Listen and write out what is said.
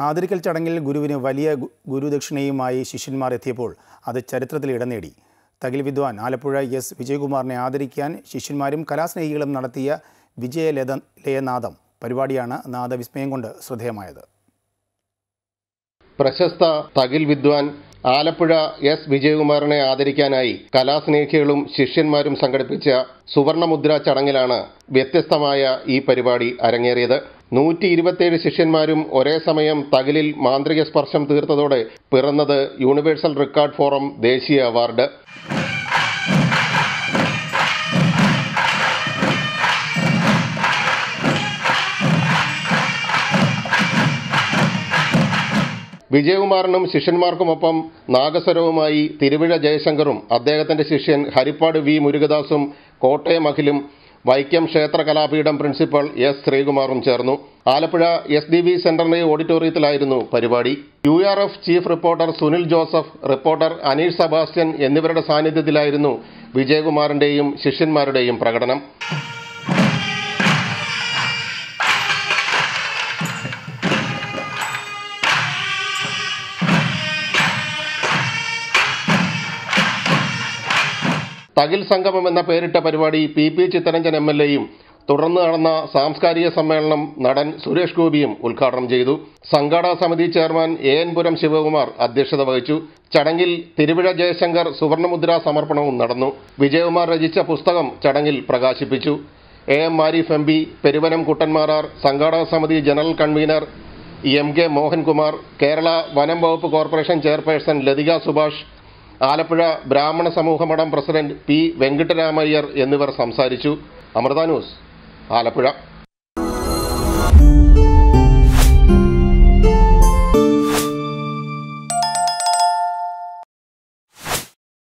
ആദരിക്കൽ ചടങ്ങിൽ ഗുരുവിന് വലിയ ഗുരുദക്ഷിണയുമായി ശിഷ്യന്മാർ എത്തിയപ്പോൾ അത് ചരിത്രത്തിൽ ഇടം നേടി. തകിൽ വിദ്വാൻ ആലപ്പുഴ എസ് വിജയകുമാറിനെ ആദരിക്കാൻ ശിഷ്യന്മാരും കലാസ്നേഹികളും നടത്തിയ വിജയലയനാദം പരിപാടിയാണ് നാദവിസ്മയം കൊണ്ട് ശ്രദ്ധേയമായത്. പ്രശസ്ത തകിൽ വിദ്വാൻ ആലപ്പുഴ എസ് വിജയകുമാറിനെ ആദരിക്കാനായി കലാസ്നേഹികളും ശിഷ്യന്മാരും സംഘടിപ്പിച്ച സുവർണമുദ്ര ചടങ്ങിലാണ് വ്യത്യസ്തമായ ഈ പരിപാടി അരങ്ങേറിയത്. 127 ശിഷ്യന്മാരും ഒരേ സമയം തകിലിൽ മാന്ത്രിക സ്പർശം തീർത്തതോടെ പിറന്നത് യൂണിവേഴ്സൽ റെക്കോർഡ് ഫോറം ദേശീയ അവാർഡ്. വിജയകുമാറിനും ശിഷ്യന്മാർക്കുമൊപ്പം നാഗസ്വരവുമായി തിരുവിഴ ജയശങ്കറും അദ്ദേഹത്തിന്റെ ശിഷ്യൻ ഹരിപ്പാട് വി മുരുകദാസും കോട്ടയം അഖിലും വൈക്കം ക്ഷേത്ര കലാപീഠം പ്രിൻസിപ്പൽ എസ് ശ്രീകുമാറും ചേർന്നു. ആലപ്പുഴ SDV സെന്ററിന്റെ ഓഡിറ്റോറിയത്തിലായിരുന്നു പരിപാടി. URF chief reporter Sunil Joseph, reporter Aneesh Sebastian എന്നിവരുടെ സാന്നിധ്യത്തിലായിരുന്നു വിജയകുമാറിന്റെയും ശിഷ്യന്മാരുടെയും പ്രകടനം. തകിൽ സംഗമം എന്ന പേരിട്ട പരിപാടി PP ചിത്തരഞ്ജൻ MLAയും തുടർന്ന് നടന്ന സാംസ്കാരിക സമ്മേളനം നടൻ സുരേഷ് ഗോപിയും ഉദ്ഘാടനം ചെയ്തു. സംഘാടക സമിതി ചെയർമാൻ AN പുരം ശിവകുമാർ അധ്യക്ഷത വഹിച്ചു. ചടങ്ങിൽ തിരുവിഴ ജയശങ്കർ സുവർണമുദ്രാ സമർപ്പണവും നടന്നു. വിജയകുമാർ രചിച്ച പുസ്തകം ചടങ്ങിൽ പ്രകാശിപ്പിച്ചു. AM ആരിഫ് MP, പെരുവനം കുട്ടന്മാരാർ, സംഘാടക സമിതി general convener MK Mohankumar, Kerala വനം വകുപ്പ് കോർപ്പറേഷൻ ചെയർപേഴ്സൺ ലതിക സുഭാഷ്, ആലപ്പുഴ ബ്രാഹ്മണ സമൂഹ മഠം പ്രസിഡന്റ് P വെങ്കിട്ടരാമയ്യർ എന്നിവർ സംസാരിച്ചു. അമൃത ന്യൂസ്, ആലപ്പുഴ.